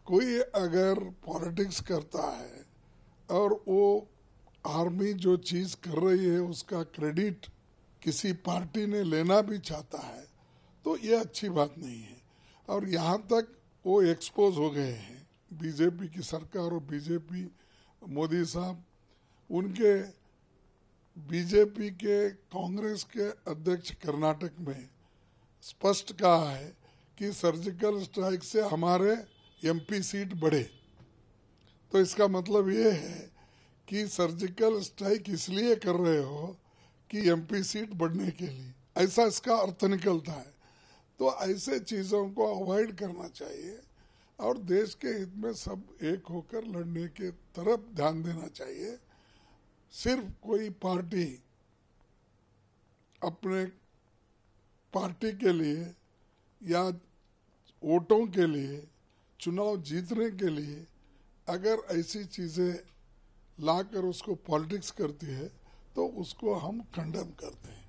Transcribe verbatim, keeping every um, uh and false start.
कोई अगर पॉलिटिक्स करता है और वो आर्मी जो चीज कर रही है उसका क्रेडिट किसी पार्टी ने लेना भी चाहता है तो ये अच्छी बात नहीं है। और यहाँ तक वो एक्सपोज हो गए हैं बीजेपी की सरकार और बीजेपी मोदी साहब, उनके बीजेपी के कांग्रेस के अध्यक्ष कर्नाटक में स्पष्ट कहा है कि सर्जिकल स्ट्राइक से हमारे एमपी सीट बढ़े। तो इसका मतलब ये है कि सर्जिकल स्ट्राइक इसलिए कर रहे हो कि एमपी सीट बढ़ने के लिए, ऐसा इसका अर्थ निकलता है। तो ऐसे चीज़ों को अवॉइड करना चाहिए और देश के हित में सब एक होकर लड़ने के तरफ ध्यान देना चाहिए। सिर्फ कोई पार्टी अपने पार्टी के लिए या वोटों के लिए, चुनाव जीतने के लिए अगर ऐसी चीज़ें लाकर उसको पॉलिटिक्स करती है तो उसको हम कंडेम करते हैं।